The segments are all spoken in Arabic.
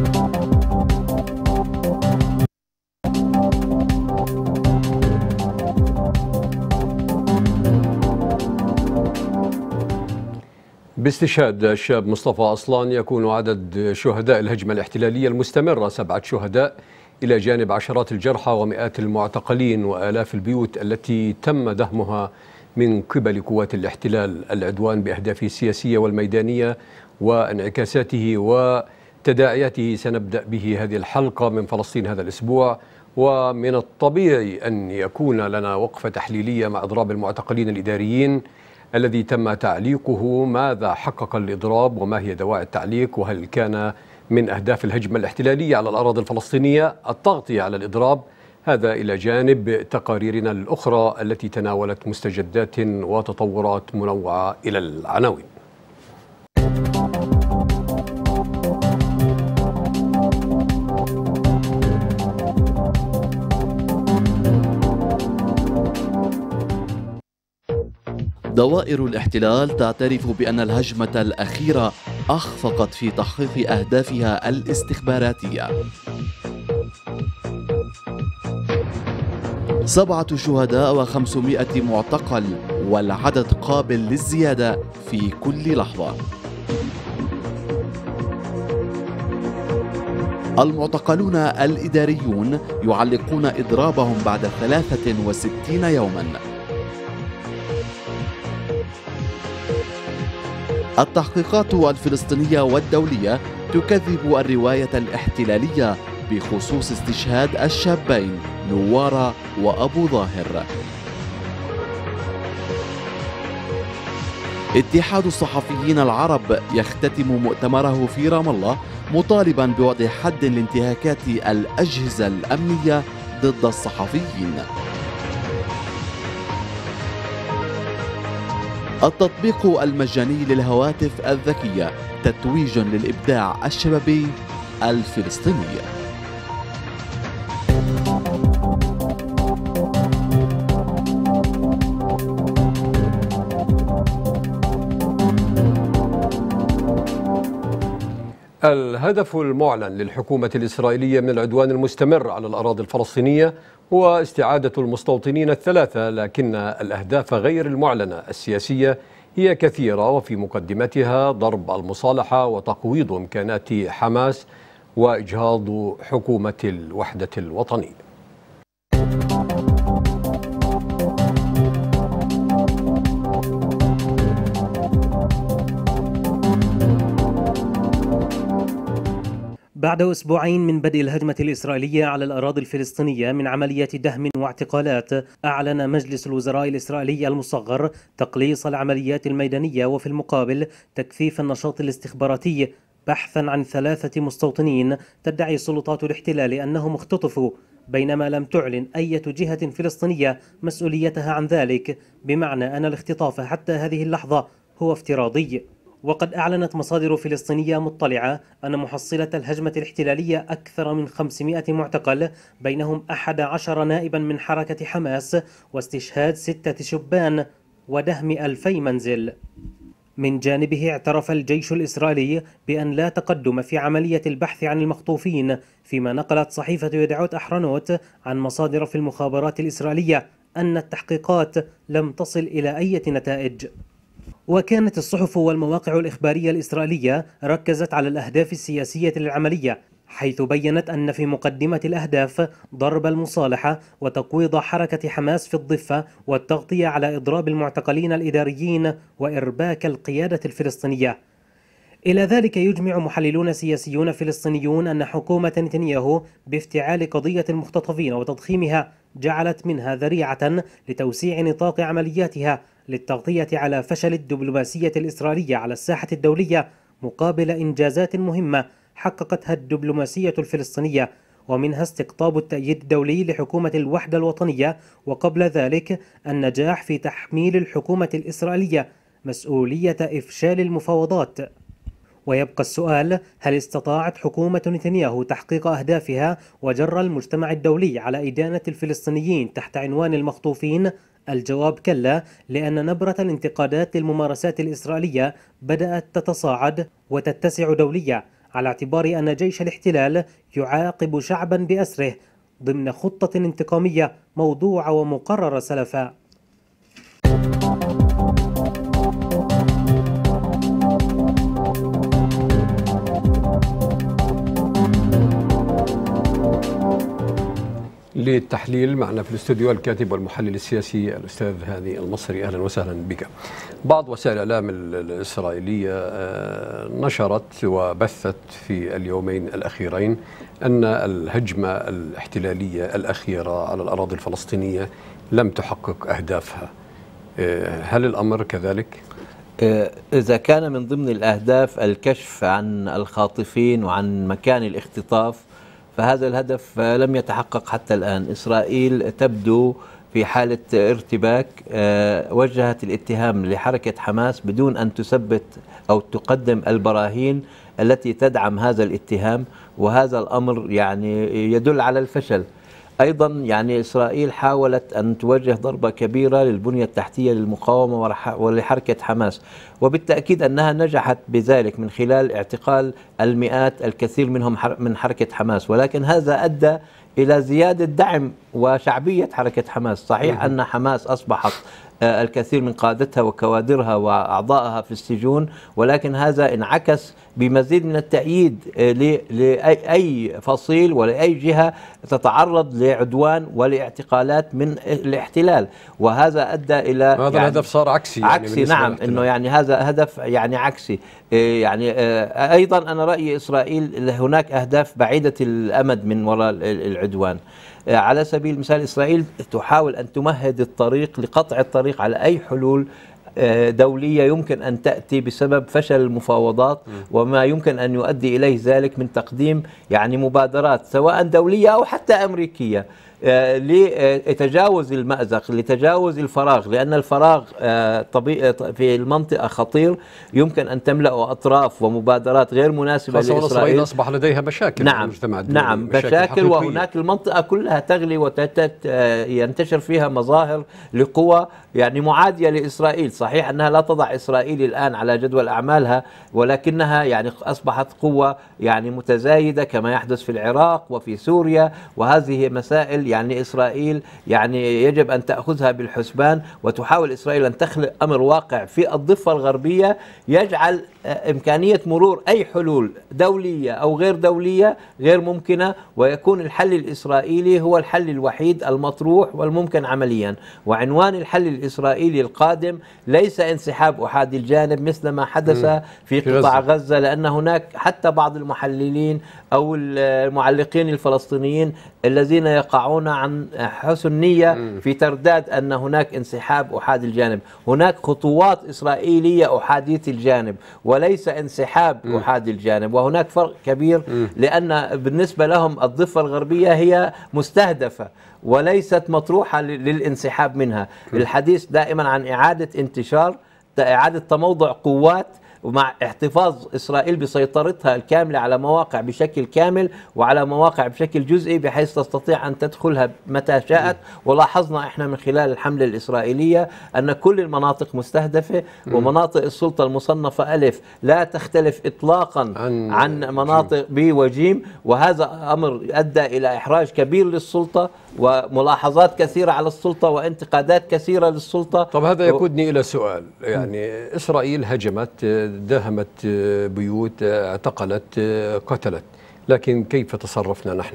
باستشهاد الشاب مصطفى أصلان يكون عدد شهداء الهجمة الاحتلالية المستمرة 7 شهداء إلى جانب عشرات الجرحى ومئات المعتقلين وآلاف البيوت التي تم دهمها من قبل قوات الاحتلال. العدوان بأهدافه السياسية والميدانية وانعكاساته وتداعياته سنبدأ به هذه الحلقة من فلسطين هذا الأسبوع، ومن الطبيعي أن يكون لنا وقفة تحليلية مع إضراب المعتقلين الإداريين الذي تم تعليقه. ماذا حقق الإضراب وما هي دواعي التعليق؟ وهل كان من أهداف الهجمة الاحتلالية على الأراضي الفلسطينية التغطية على الإضراب؟ هذا إلى جانب تقاريرنا الأخرى التي تناولت مستجدات وتطورات منوعة. إلى العناوين. دوائر الاحتلال تعترف بأن الهجمة الأخيرة أخفقت في تحقيق أهدافها الاستخباراتية. 7 شهداء و500 معتقل، والعدد قابل للزيادة في كل لحظة. المعتقلون الإداريون يعلقون إضرابهم بعد 63 يوما. التحقيقات الفلسطينية والدولية تكذب الرواية الاحتلالية بخصوص استشهاد الشابين نوارة وأبو ظاهر. اتحاد الصحفيين العرب يختتم مؤتمره في رام الله مطالبا بوضع حد لانتهاكات الأجهزة الأمنية ضد الصحفيين. التطبيق المجاني للهواتف الذكية تتويج للإبداع الشبابي الفلسطيني. الهدف المعلن للحكومة الإسرائيلية من العدوان المستمر على الأراضي الفلسطينية هو استعادة المستوطنين ال3، لكن الأهداف غير المعلنة السياسية هي كثيرة، وفي مقدمتها ضرب المصالحة وتقويض إمكانات حماس وإجهاض حكومة الوحدة الوطنية. بعد أسبوعين من بدء الهجمة الإسرائيلية على الأراضي الفلسطينية من عمليات دهم واعتقالات، أعلن مجلس الوزراء الإسرائيلي المصغر تقليص العمليات الميدانية وفي المقابل تكثيف النشاط الاستخباراتي بحثا عن 3 مستوطنين تدعي سلطات الاحتلال أنهم اختطفوا، بينما لم تعلن أي جهة فلسطينية مسؤوليتها عن ذلك، بمعنى أن الاختطاف حتى هذه اللحظة هو افتراضي. وقد أعلنت مصادر فلسطينية مطلعة أن محصلة الهجمة الاحتلالية أكثر من 500 معتقل، بينهم 11 نائبا من حركة حماس، واستشهاد 6 شبان ودهم 2000 منزل. من جانبه اعترف الجيش الإسرائيلي بأن لا تقدم في عملية البحث عن المخطوفين، فيما نقلت صحيفة يدعوت أحرنوت عن مصادر في المخابرات الإسرائيلية أن التحقيقات لم تصل إلى أي نتائج. وكانت الصحف والمواقع الإخبارية الإسرائيلية ركزت على الأهداف السياسية للعملية، حيث بيّنت أن في مقدمة الأهداف ضرب المصالحة وتقويض حركة حماس في الضفة والتغطية على إضراب المعتقلين الإداريين وإرباك القيادة الفلسطينية. إلى ذلك يجمع محللون سياسيون فلسطينيون أن حكومة نتنياهو بافتعال قضية المختطفين وتضخيمها جعلت منها ذريعة لتوسيع نطاق عملياتها للتغطية على فشل الدبلوماسية الإسرائيلية على الساحة الدولية، مقابل إنجازات مهمة حققتها الدبلوماسية الفلسطينية، ومنها استقطاب التأييد الدولي لحكومة الوحدة الوطنية، وقبل ذلك النجاح في تحميل الحكومة الإسرائيلية مسؤولية إفشال المفاوضات. ويبقى السؤال: هل استطاعت حكومة نتنياهو تحقيق أهدافها وجر المجتمع الدولي على إدانة الفلسطينيين تحت عنوان المخطوفين؟ الجواب كلا، لأن نبرة الانتقادات للممارسات الإسرائيلية بدأت تتصاعد وتتسع دوليا، على اعتبار أن جيش الاحتلال يعاقب شعبا بأسره ضمن خطة انتقامية موضوعة ومقررة سلفا. للتحليل معنا في الاستوديو الكاتب والمحلل السياسي الأستاذ هاني المصري. أهلا وسهلا بك. بعض وسائل الإعلام الإسرائيلية نشرت وبثت في اليومين الأخيرين أن الهجمة الاحتلالية الأخيرة على الأراضي الفلسطينية لم تحقق أهدافها. هل الأمر كذلك؟ إذا كان من ضمن الأهداف الكشف عن الخاطفين وعن مكان الاختطاف، فهذا الهدف لم يتحقق حتى الآن. إسرائيل تبدو في حالة ارتباك، وجهت الاتهام لحركة حماس بدون أن تثبت أو تقدم البراهين التي تدعم هذا الاتهام، وهذا الأمر يعني يدل على الفشل. أيضا يعني إسرائيل حاولت أن توجه ضربة كبيرة للبنية التحتية للمقاومة ولحركة حماس، وبالتأكيد أنها نجحت بذلك من خلال اعتقال المئات الكثير منهم من حركة حماس، ولكن هذا أدى إلى زيادة دعم وشعبية حركة حماس. صحيح أن حماس أصبحت الكثير من قادتها وكوادرها وأعضائها في السجون، ولكن هذا انعكس بمزيد من التأييد لأي فصيل ولأي جهة تتعرض لعدوان ولاعتقالات من الاحتلال، وهذا أدى إلى هذا يعني الهدف صار عكسي. يعني نعم، إنه يعني هذا هدف يعني عكسي. يعني أيضا أنا رأيي إسرائيل هناك أهداف بعيدة الأمد من وراء العدوان. على سبيل المثال إسرائيل تحاول أن تمهد الطريق لقطع الطريق على أي حلول دولية يمكن أن تأتي بسبب فشل المفاوضات وما يمكن أن يؤدي إليه ذلك من تقديم يعني مبادرات سواء دولية أو حتى أمريكية لتجاوز المأزق، لتجاوز الفراغ، لأن الفراغ في المنطقة خطير يمكن أن تملأ أطراف ومبادرات غير مناسبة لإسرائيل. أصبح لديها مشاكل. نعم، نعم، مشاكل، وهناك المنطقة كلها تغلي وينتشر فيها مظاهر لقوى يعني معادية لإسرائيل. صحيح أنها لا تضع إسرائيل الآن على جدول أعمالها، ولكنها يعني أصبحت قوة يعني متزايدة كما يحدث في العراق وفي سوريا، وهذه مسائل يعني إسرائيل يعني يجب أن تأخذها بالحسبان، وتحاول إسرائيل أن تخلق أمر واقع في الضفة الغربية يجعل إمكانية مرور أي حلول دولية أو غير دولية غير ممكنة، ويكون الحل الإسرائيلي هو الحل الوحيد المطروح والممكن عمليا. وعنوان الحل الإسرائيلي القادم ليس انسحاب أحادي الجانب مثل ما حدث في قطاع غزة، لأن هناك حتى بعض المحللين أو المعلقين الفلسطينيين الذين يقعون عن حسن نية في ترداد أن هناك انسحاب أحادي الجانب. هناك خطوات إسرائيلية أحادية الجانب وليس انسحاب أحادي الجانب، وهناك فرق كبير، لأن بالنسبة لهم الضفة الغربية هي مستهدفة وليست مطروحة للانسحاب منها. الحديث دائما عن إعادة انتشار، إعادة تموضع قوات، ومع احتفاظ إسرائيل بسيطرتها الكاملة على مواقع بشكل كامل وعلى مواقع بشكل جزئي بحيث تستطيع أن تدخلها متى شاءت. ولاحظنا إحنا من خلال الحملة الإسرائيلية أن كل المناطق مستهدفة، ومناطق السلطة المصنفة ألف لا تختلف إطلاقا عن مناطق ب وجيم، وهذا أمر أدى إلى إحراج كبير للسلطة وملاحظات كثيرة على السلطة وانتقادات كثيرة للسلطة. طب هذا يقودني إلى سؤال، يعني إسرائيل هجمت، داهمت بيوت، اعتقلت، قتلت، لكن كيف تصرفنا نحن؟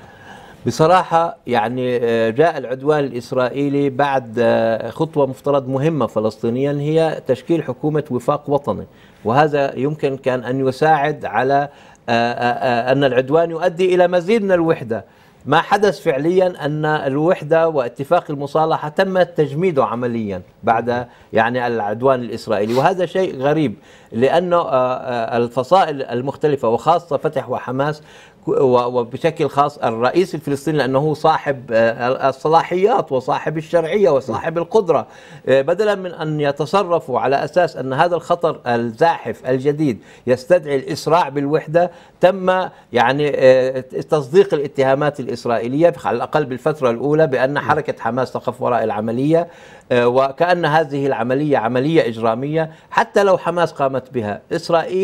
بصراحة يعني جاء العدوان الإسرائيلي بعد خطوة مفترض مهمة فلسطينيا هي تشكيل حكومة وفاق وطني، وهذا يمكن كان أن يساعد على أن العدوان يؤدي إلى مزيد من الوحدة. ما حدث فعليا أن الوحدة واتفاق المصالحة تم تجميده عمليا بعد يعني العدوان الإسرائيلي، وهذا شيء غريب لأنه الفصائل المختلفة وخاصة فتح وحماس وبشكل خاص الرئيس الفلسطيني لأنه صاحب الصلاحيات وصاحب الشرعية وصاحب القدرة، بدلا من أن يتصرفوا على أساس أن هذا الخطر الزاحف الجديد يستدعي الإسراع بالوحدة، تم يعني تصديق الاتهامات الإسرائيلية على الأقل بالفترة الأولى بأن حركة حماس تقف وراء العملية، وكأن هذه العملية عملية إجرامية. حتى لو حماس قامت بها، إسرائيل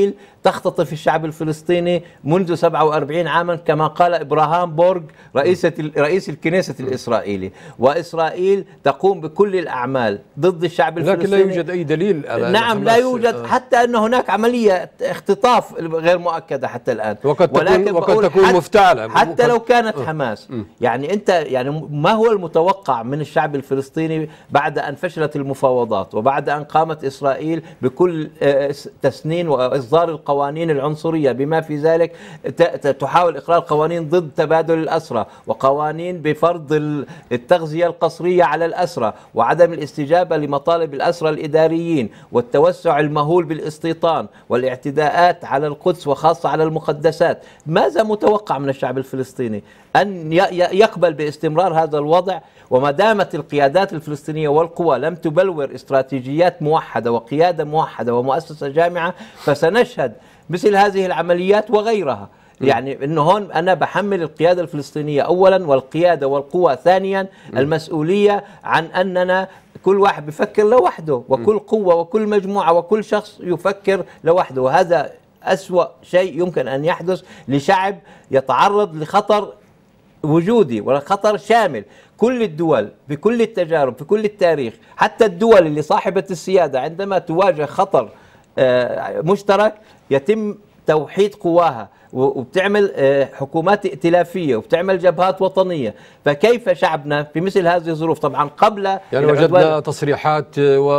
تختطف الشعب الفلسطيني منذ 47 عاما كما قال إبراهام بورغ رئيس الكنيسة الإسرائيلي. وإسرائيل تقوم بكل الأعمال ضد الشعب الفلسطيني، لكن لا يوجد أي دليل على نعم لا يوجد، حتى أن هناك عملية اختطاف غير مؤكدة حتى الآن، وقد تكون مفتعلة حتى لو كانت حماس. يعني أنت يعني ما هو المتوقع من الشعب الفلسطيني بعد أن فشلت المفاوضات وبعد أن قامت إسرائيل بكل تسنين وإصدار القوانين العنصرية بما في ذلك تحاول إقرار قوانين ضد تبادل الأسرى وقوانين بفرض التغذية القسرية على الأسرى وعدم الاستجابة لمطالب الأسرى الإداريين والتوسع المهول بالاستيطان والاعتداءات على القدس وخاصة على المقدسات. ماذا متوقع من الشعب الفلسطيني؟ أن يقبل باستمرار هذا الوضع؟ وما دامت القيادات الفلسطينية والقوى لم تبلور استراتيجيات موحدة وقيادة موحدة ومؤسسة جامعة فسنشهد مثل هذه العمليات وغيرها. يعني انه هون انا بحمل القياده الفلسطينيه اولا والقياده والقوى ثانيا المسؤوليه عن اننا كل واحد بفكر لوحده وكل قوه وكل مجموعه وكل شخص يفكر لوحده، وهذا أسوأ شيء يمكن ان يحدث لشعب يتعرض لخطر وجودي وخطر شامل. كل الدول بكل التجارب في كل التاريخ حتى الدول اللي صاحبه السياده عندما تواجه خطر مشترك يتم توحيد قواها وبتعمل حكومات ائتلافية وبتعمل جبهات وطنية. فكيف شعبنا في مثل هذه الظروف؟ طبعا قبل يعني وجدنا تصريحات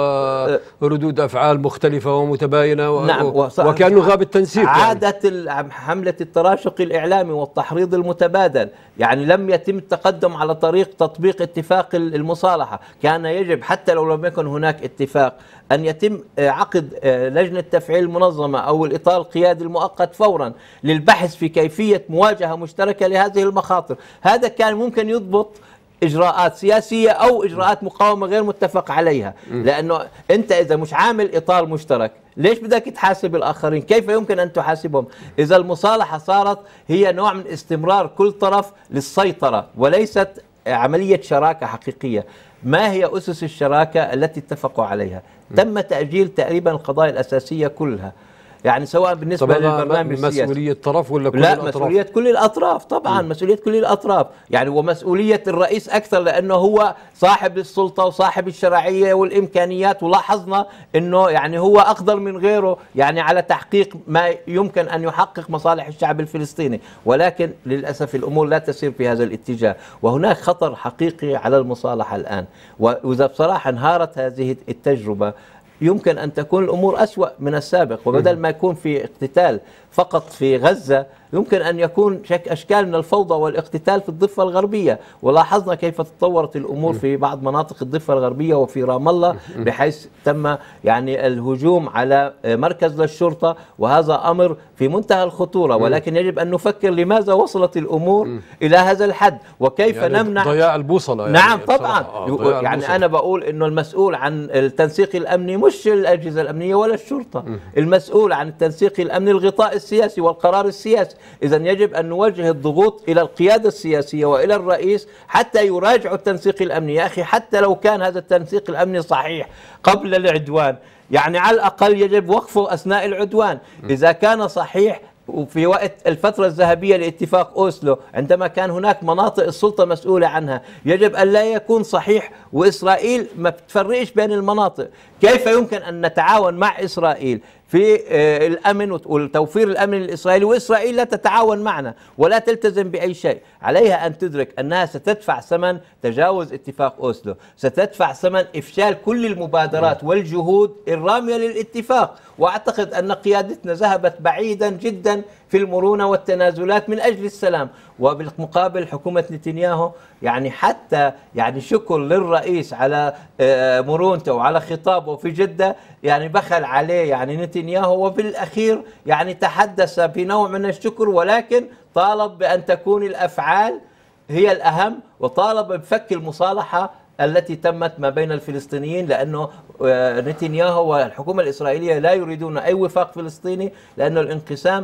وردود أفعال مختلفة ومتباينة نعم وكأنه غاب التنسيق. عادت حملة التراشق الإعلامي والتحريض المتبادل، يعني لم يتم التقدم على طريق تطبيق اتفاق المصالحة. كان يجب حتى لو لم يكن هناك اتفاق أن يتم عقد لجنة تفعيل المنظمة أو الإطار القيادي المؤقت فورا للبحث في كيفية مواجهة مشتركة لهذه المخاطر. هذا كان ممكن يضبط إجراءات سياسية أو إجراءات مقاومة غير متفق عليها، لأنه أنت إذا مش عامل إطار مشترك ليش بدك تحاسب الآخرين؟ كيف يمكن أن تحاسبهم؟ إذا المصالحة صارت هي نوع من استمرار كل طرف للسيطرة وليست عملية شراكة حقيقية. ما هي أسس الشراكة التي اتفقوا عليها؟ تم تأجيل تقريبا القضايا الأساسية كلها، يعني سواء بالنسبة للبرنامج السياسي. مسؤولية طرف ولا كل الأطراف؟ لا، مسؤولية كل الأطراف طبعا. مسؤولية كل الأطراف يعني، ومسؤولية الرئيس أكثر لأنه هو صاحب السلطة وصاحب الشرعية والإمكانيات، ولاحظنا أنه يعني هو أقدر من غيره يعني على تحقيق ما يمكن أن يحقق مصالح الشعب الفلسطيني، ولكن للأسف الأمور لا تسير في هذا الاتجاه، وهناك خطر حقيقي على المصالحة الآن. وإذا بصراحة انهارت هذه التجربة يمكن أن تكون الأمور أسوأ من السابق، وبدل ما يكون في اقتتال فقط في غزة يمكن أن يكون أشكال من الفوضى والاقتتال في الضفة الغربية. ولاحظنا كيف تطورت الأمور في بعض مناطق الضفة الغربية وفي رام الله، بحيث تم يعني الهجوم على مركز للشرطة، وهذا أمر في منتهى الخطورة. ولكن يجب أن نفكر لماذا وصلت الأمور إلى هذا الحد وكيف يعني نمنع ضياع البوصلة يعني. نعم طبعا يعني أنا بقول إنه المسؤول عن التنسيق الأمني مش الأجهزة الأمنية ولا الشرطة، المسؤول عن التنسيق الأمني الغطاء السياسي والقرار السياسي. إذا يجب أن نوجه الضغوط إلى القيادة السياسية وإلى الرئيس حتى يراجعوا التنسيق الأمني. يا أخي حتى لو كان هذا التنسيق الأمني صحيح قبل العدوان، يعني على الأقل يجب وقفه أثناء العدوان. إذا كان صحيح وفي وقت الفترة الذهبية لاتفاق أوسلو عندما كان هناك مناطق السلطة مسؤولة عنها، يجب أن لا يكون صحيح وإسرائيل ما بتفرقش بين المناطق. كيف يمكن أن نتعاون مع إسرائيل في الأمن والتوفير الأمن الإسرائيلي وإسرائيل لا تتعاون معنا ولا تلتزم بأي شيء؟ عليها أن تدرك أنها ستدفع ثمن تجاوز اتفاق أوسلو، ستدفع ثمن إفشال كل المبادرات والجهود الرامية للاتفاق. وأعتقد أن قيادتنا ذهبت بعيدا جدا في المرونة والتنازلات من أجل السلام. وبالمقابل حكومة نتنياهو يعني حتى يعني شكر للرئيس على مرونته وعلى خطابه في جدة، يعني بخل عليه يعني نتنياهو، وبالأخير يعني تحدث بنوع من الشكر، ولكن طالب بأن تكون الأفعال هي الأهم، وطالب بفك المصالحة التي تمت ما بين الفلسطينيين، لأنه نتنياهو والحكومة الإسرائيلية لا يريدون أي وفاق فلسطيني، لأنه الانقسام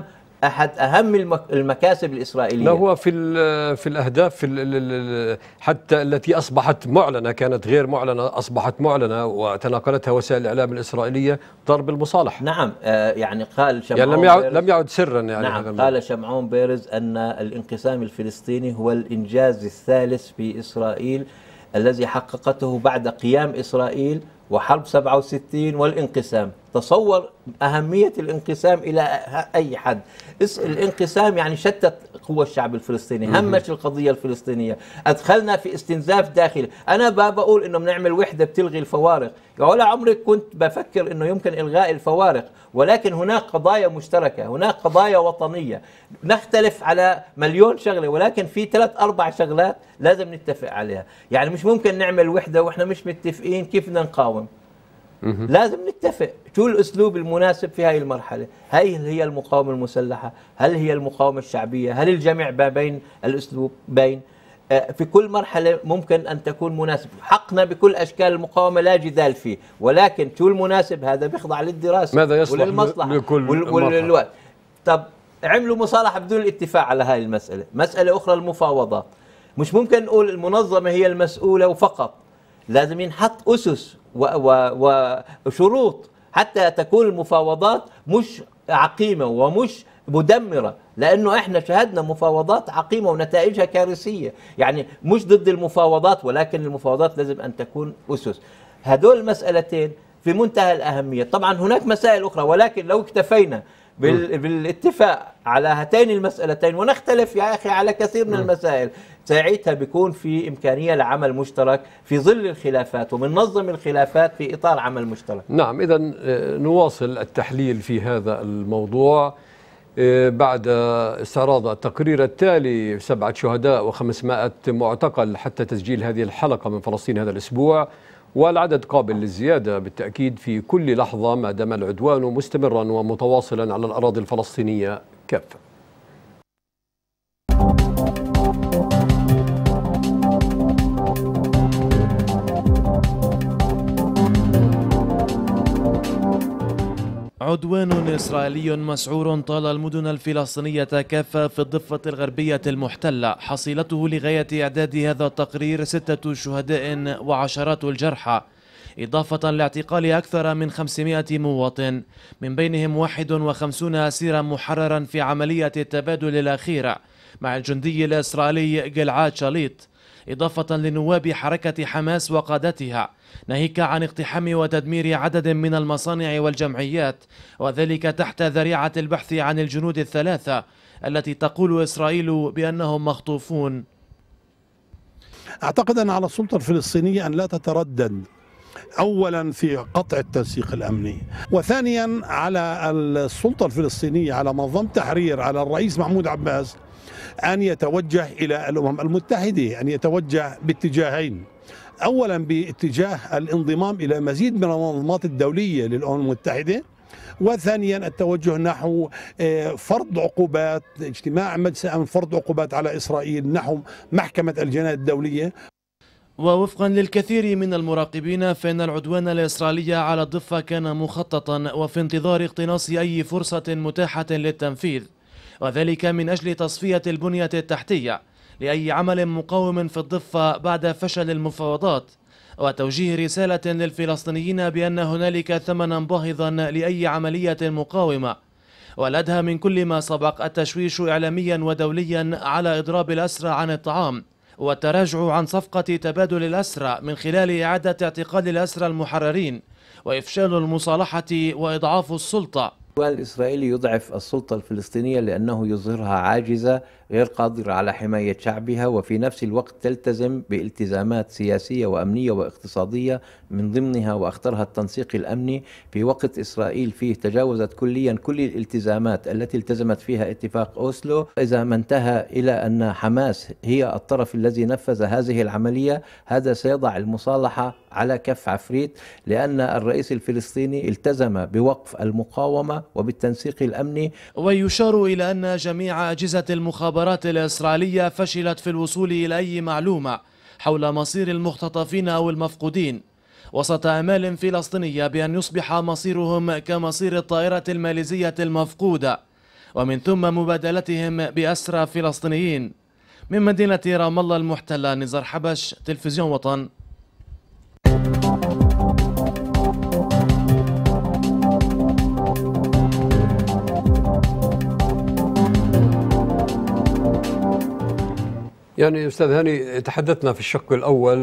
أحد أهم المكاسب الإسرائيلية. لا هو في الأهداف حتى التي أصبحت معلنة، كانت غير معلنة أصبحت معلنة وتناقلتها وسائل الإعلام الإسرائيلية، ضرب المصالح. نعم، يعني قال شمعون يعني لم يعد سرا. يعني نعم، قال شمعون بيرز أن الانقسام الفلسطيني هو الإنجاز الثالث في إسرائيل الذي حققته بعد قيام إسرائيل وحرب 67 والانقسام. تصور أهمية الانقسام إلى أي حد. الانقسام يعني شتت قوى الشعب الفلسطيني، همش القضية الفلسطينية، أدخلنا في استنزاف داخلي. أنا بقول إنه بنعمل وحدة بتلغي الفوارق، ولا عمري كنت بفكر إنه يمكن إلغاء الفوارق، ولكن هناك قضايا مشتركة، هناك قضايا وطنية، نختلف على مليون شغلة، ولكن في 3-4 شغلات لازم نتفق عليها. يعني مش ممكن نعمل وحدة وإحنا مش متفقين كيف بدنا نقاوم. لازم نتفق شو الأسلوب المناسب في هذه المرحلة. هل هي المقاومة المسلحة؟ هل هي المقاومة الشعبية؟ هل الجمع ما بين الأسلوب بين؟ في كل مرحلة ممكن أن تكون مناسب. حقنا بكل أشكال المقاومة لا جدال فيه، ولكن شو المناسب هذا بيخضع للدراسة ماذا يصلح وللمصلحة لكل والوقت. طب عملوا مصالحة بدون الاتفاق على هذه المسألة. مسألة أخرى المفاوضات. مش ممكن نقول المنظمة هي المسؤولة وفقط، لازم ينحط أسس وشروط حتى تكون المفاوضات مش عقيمة ومش مدمرة، لأنه إحنا شهدنا مفاوضات عقيمة ونتائجها كارثية. يعني مش ضد المفاوضات، ولكن المفاوضات لازم أن تكون أسس. هدول المسألتين في منتهى الأهمية. طبعا هناك مسائل أخرى، ولكن لو اكتفينا بالاتفاق على هاتين المسألتين ونختلف يا أخي على كثير من المسائل، ساعتها بيكون في إمكانية لعمل مشترك في ظل الخلافات، ومننظم الخلافات في إطار عمل مشترك. نعم، إذا نواصل التحليل في هذا الموضوع بعد استعراض التقرير التالي: 7 شهداء و500 معتقل حتى تسجيل هذه الحلقة من فلسطين هذا الأسبوع، والعدد قابل للزيادة بالتأكيد في كل لحظة ما دام العدوان مستمرا ومتواصلا على الأراضي الفلسطينية كافة. عدوان إسرائيلي مسعور طال المدن الفلسطينية كافة في الضفة الغربية المحتلة، حصيلته لغاية إعداد هذا التقرير 6 شهداء وعشرات الجرحى، إضافة لاعتقال أكثر من 500 مواطن، من بينهم 51 أسيرا محررا في عملية التبادل الأخيرة مع الجندي الإسرائيلي جلعاد شاليط، إضافة لنواب حركة حماس وقادتها، ناهيك عن اقتحام وتدمير عدد من المصانع والجمعيات، وذلك تحت ذريعة البحث عن الجنود ال3 التي تقول إسرائيل بأنهم مخطوفون. أعتقد أن على السلطة الفلسطينية أن لا تتردد أولا في قطع التنسيق الأمني، وثانيا على السلطة الفلسطينية، على منظمة تحرير، على الرئيس محمود عباس أن يتوجه إلى الأمم المتحدة، أن يتوجه باتجاهين: أولا باتجاه الانضمام إلى مزيد من المنظمات الدولية للأمم المتحدة، وثانيا التوجه نحو فرض عقوبات، اجتماع مجلس الأمن فرض عقوبات على إسرائيل نحو محكمة الجناية الدولية. ووفقا للكثير من المراقبين فإن العدوان الإسرائيلي على الضفة كان مخططا وفي انتظار اقتناص أي فرصة متاحة للتنفيذ، وذلك من أجل تصفية البنية التحتية لأي عمل مقاوم في الضفة بعد فشل المفاوضات، وتوجيه رسالة للفلسطينيين بأن هنالك ثمنا باهظا لأي عملية مقاومة. والأدهى من كل ما سبق التشويش إعلاميا ودوليا على إضراب الأسرى عن الطعام، والتراجع عن صفقة تبادل الأسرى من خلال إعادة اعتقال الأسرى المحررين، وإفشال المصالحة وإضعاف السلطة. العدوان الإسرائيلي يضعف السلطة الفلسطينية لأنه يظهرها عاجزة غير قادرة على حماية شعبها، وفي نفس الوقت تلتزم بالتزامات سياسية وأمنية واقتصادية، من ضمنها وأخطرها التنسيق الأمني، في وقت إسرائيل فيه تجاوزت كليا كل الالتزامات التي التزمت فيها اتفاق أوسلو. إذا ما انتهى إلى أن حماس هي الطرف الذي نفذ هذه العملية، هذا سيضع المصالحة على كف عفريت، لأن الرئيس الفلسطيني التزم بوقف المقاومة وبالتنسيق الأمني. ويشار إلى أن جميع أجهزة المخابرات الإسرائيلية فشلت في الوصول إلى أي معلومة حول مصير المختطفين أو المفقودين، وسط آمال فلسطينية بأن يصبح مصيرهم كمصير الطائرة الماليزية المفقودة، ومن ثم مبادلتهم بأسرى فلسطينيين. من مدينة رام الله المحتلة، نزار حبش، تلفزيون وطن. يعني أستاذ هاني، تحدثنا في الشق الأول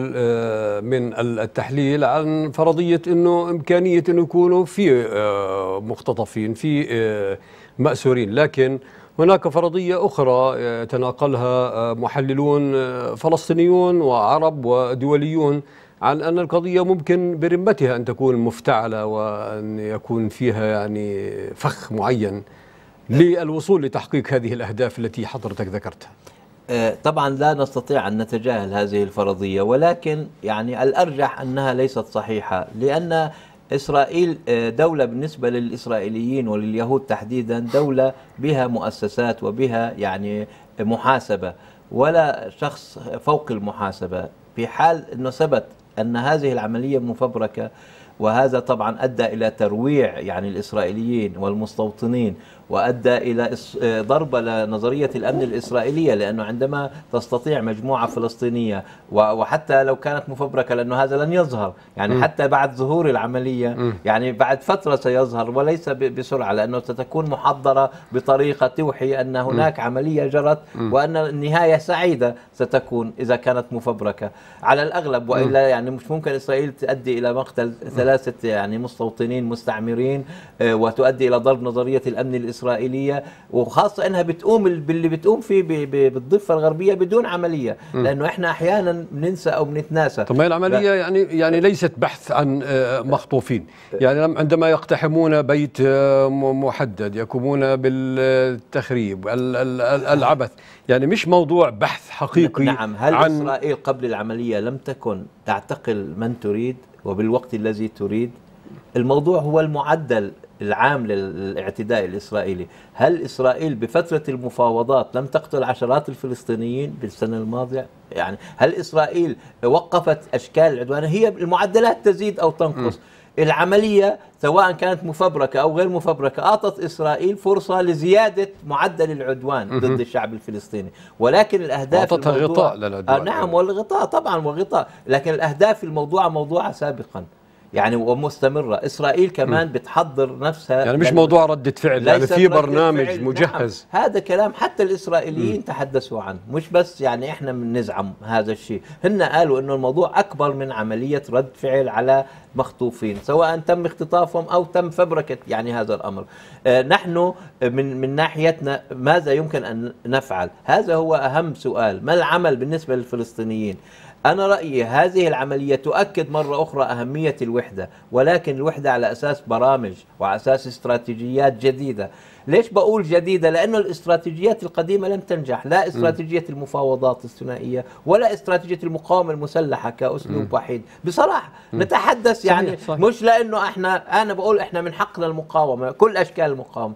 من التحليل عن فرضية أنه إمكانية أنه يكونوا في مختطفين، في مأسورين، لكن هناك فرضية أخرى يتناقلها محللون فلسطينيون وعرب ودوليون عن أن القضية ممكن برمتها أن تكون مفتعلة وأن يكون فيها يعني فخ معين للوصول لتحقيق هذه الأهداف التي حضرتك ذكرتها. طبعا لا نستطيع أن نتجاهل هذه الفرضية، ولكن يعني الأرجح أنها ليست صحيحة، لأن إسرائيل دولة بالنسبة للإسرائيليين ولليهود تحديدا دولة بها مؤسسات وبها يعني محاسبة، ولا شخص فوق المحاسبة. في حال أنه ثبت أن هذه العملية مفبركة، وهذا طبعا أدى إلى ترويع يعني الإسرائيليين والمستوطنين، وأدى إلى ضربة لنظرية الأمن الإسرائيلية، لأنه عندما تستطيع مجموعة فلسطينية وحتى لو كانت مفبركة، لأنه هذا لن يظهر يعني حتى بعد ظهور العملية، يعني بعد فترة سيظهر وليس بسرعة، لأنه ستكون محضرة بطريقة توحي أن هناك عملية جرت وأن النهاية سعيدة ستكون إذا كانت مفبركة على الأغلب، وإلا يعني مش ممكن إسرائيل تؤدي إلى مقتل 3 يعني مستوطنين مستعمرين وتؤدي إلى ضرب نظرية الأمن الإسرائيلية، وخاصة أنها بتقوم باللي بتقوم فيه بالضفة الغربية بدون عملية، لأنه إحنا أحيانا بننسى أو بنتناسى. طب ما العملية يعني ليست بحث عن مخطوفين، يعني عندما يقتحمون بيت محدد يقومون بالتخريب العبث، يعني مش موضوع بحث حقيقي. نعم. هل إسرائيل قبل العملية لم تكن تعتقل من تريد وبالوقت الذي تريد؟ الموضوع هو المعدل العام للاعتداء الإسرائيلي. هل إسرائيل بفترة المفاوضات لم تقتل عشرات الفلسطينيين بالسنة الماضية؟ يعني هل إسرائيل وقفت أشكال العدوان؟ هي المعدلات تزيد أو تنقص. العملية سواء كانت مفبركة أو غير مفبركة أعطت إسرائيل فرصة لزيادة معدل العدوان ضد الشعب الفلسطيني، ولكن الأهداف أعطتها غطاء للعدوان. نعم، والغطاء طبعا وغطاء، لكن الأهداف موضوعة سابقا يعني ومستمرة. إسرائيل كمان بتحضر نفسها، يعني مش موضوع ردة فعل، يعني في برنامج مجهز. نعم. هذا كلام حتى الإسرائيليين تحدثوا عنه، مش بس يعني إحنا بنزعم هذا الشيء. هن قالوا إنه الموضوع أكبر من عملية رد فعل على مخطوفين، سواء تم اختطافهم أو تم فبركة يعني هذا الأمر. نحن من ناحيتنا ماذا يمكن أن نفعل؟ هذا هو أهم سؤال. ما العمل بالنسبة للفلسطينيين؟ أنا رأيي هذه العملية تؤكد مرة أخرى أهمية الوحدة، ولكن الوحدة على أساس برامج وعلى أساس استراتيجيات جديدة. ليش بقول جديدة؟ لأنه الاستراتيجيات القديمة لم تنجح، لا استراتيجية المفاوضات الثنائية ولا استراتيجية المقاومة المسلحة كأسلوب وحيد. بصراحة نتحدث يعني صحيح. مش لأنه أنا بقول إحنا من حقنا المقاومة، كل أشكال المقاومة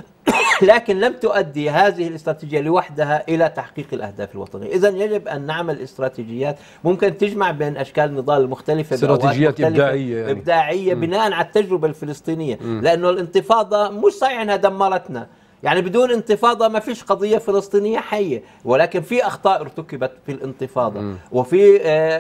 لكن لم تؤدي هذه الاستراتيجية لوحدها إلى تحقيق الأهداف الوطنية. إذن يجب أن نعمل استراتيجيات ممكن تجمع بين أشكال النضال المختلفة، استراتيجيات إبداعية إبداعية بناء على التجربة الفلسطينية. لأنه الانتفاضة مش صحيح أنها دمرتنا، يعني بدون انتفاضة ما فيش قضية فلسطينية حية، ولكن في أخطاء ارتكبت في الانتفاضة وفي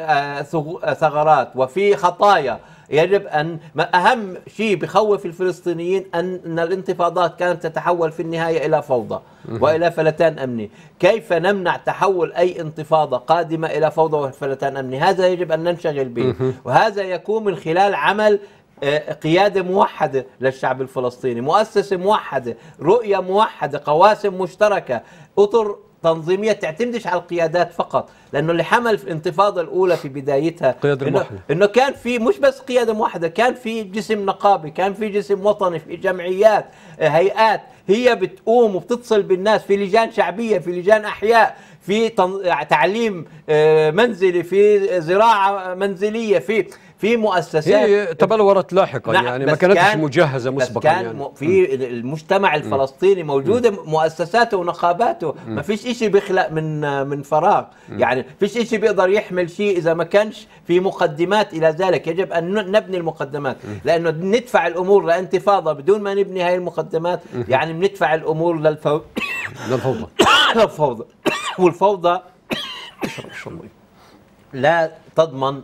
ثغرات وفي خطايا. يجب أن أهم شيء بخوف الفلسطينيين أن الانتفاضات كانت تتحول في النهاية إلى فوضى وإلى فلتان أمني. كيف نمنع تحول أي انتفاضة قادمة إلى فوضى وفلتان أمني؟ هذا يجب أن ننشغل به، وهذا يكون من خلال عمل قيادة موحدة للشعب الفلسطيني، مؤسسة موحدة، رؤية موحدة، قواسم مشتركة، أطر تنظيمية تعتمدش على القيادات فقط. لأنه اللي حمل في الانتفاضة الأولى في بدايتها إنه كان في مش بس قيادة موحدة، كان في جسم نقابي، كان في جسم وطني، في جمعيات، هيئات هي بتقوم وبتتصل بالناس، في لجان شعبية، في لجان أحياء، في تعليم منزلي، في زراعة منزلية، في مؤسسات هي تبلورت لاحقا. نعم، يعني ما كانتش مجهزة مسبقا. كان يعني في المجتمع الفلسطيني موجودة مؤسساته ونقاباته، ما فيش إشي بيخلق من فراغ. يعني فيش إشي بيقدر يحمل شيء إذا ما كانش في مقدمات إلى ذلك. يجب أن نبني المقدمات، لأنه ندفع الأمور لانتفاضة بدون ما نبني هاي المقدمات، يعني بندفع الأمور للفوضى. والفوضى لا تضمن،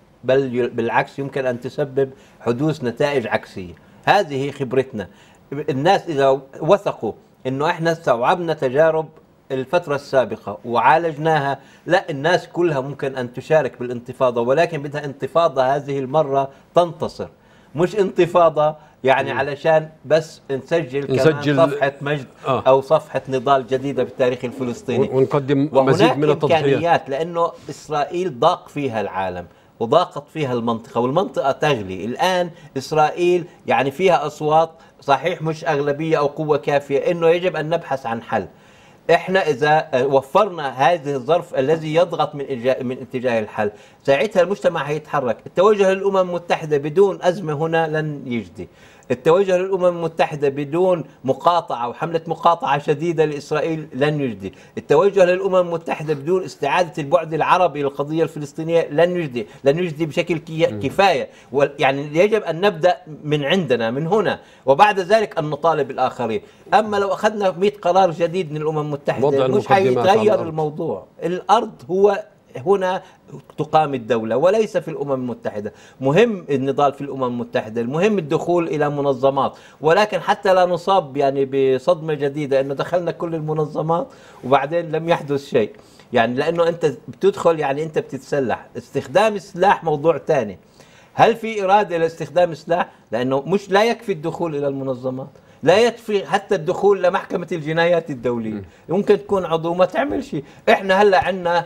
بل بالعكس يمكن أن تسبب حدوث نتائج عكسية. هذه خبرتنا. الناس إذا وثقوا أنه إحنا استوعبنا تجارب الفترة السابقة وعالجناها، لا، الناس كلها ممكن أن تشارك بالانتفاضة، ولكن بدها انتفاضة هذه المرة تنتصر، مش انتفاضة يعني علشان بس نسجل كمان صفحة مجد أو صفحة نضال جديدة بالتاريخ الفلسطيني ونقدم مزيد من التضحيات. لأنه إسرائيل ضاق فيها العالم وضاقت فيها المنطقة، والمنطقة تغلي الآن. إسرائيل يعني فيها أصوات، صحيح مش أغلبية أو قوة كافية، إنه يجب أن نبحث عن حل. إحنا إذا وفرنا هذه الظرف الذي يضغط من اتجاه الحل، ساعتها المجتمع هيتحرك. التوجه للأمم المتحدة بدون أزمة هنا لن يجدي. التوجه للأمم المتحدة بدون مقاطعة وحملة مقاطعة شديدة لإسرائيل لن يجدي. التوجه للأمم المتحدة بدون استعادة البعد العربي للقضية الفلسطينية لن يجدي بشكل كفاية. يعني يجب أن نبدأ من عندنا، من هنا، وبعد ذلك أن نطالب الآخرين. أما لو أخذنا 100 قرار جديد من الأمم المتحدة مش هيتغير الموضوع. الأرض هو هنا تقام الدولة وليس في الأمم المتحدة. مهم النضال في الأمم المتحدة، المهم الدخول إلى منظمات، ولكن حتى لا نصاب يعني بصدمة جديدة أنه دخلنا كل المنظمات وبعدين لم يحدث شيء. يعني لأنه أنت بتدخل، يعني أنت بتتسلح. استخدام السلاح موضوع تاني. هل في إرادة لاستخدام السلاح؟ لأنه مش لا يكفي الدخول إلى المنظمات، لا يكفي حتى الدخول لمحكمة الجنايات الدولية. ممكن تكون عضو ما تعمل شيء. إحنا هلأ عندنا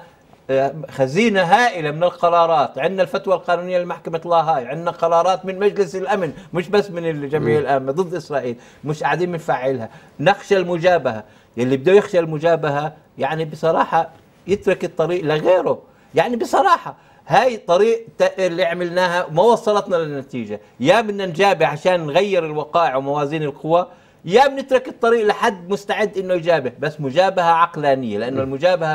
خزينة هائلة من القرارات، عندنا الفتوى القانونية لمحكمة لاهاي، عندنا قرارات من مجلس الأمن مش بس من الجمعية العامة ضد إسرائيل، مش قاعدين بنفعلها. نخشى المجابهة. يلي بده يخشى المجابهة يعني بصراحة يترك الطريق لغيره. يعني بصراحة هاي الطريق اللي عملناها ما وصلتنا للنتيجة. يا بدنا نجابه عشان نغير الوقائع وموازين القوى، يا بنترك الطريق لحد مستعد انه يجابه، بس مجابهة عقلانية، لأنه المجابهة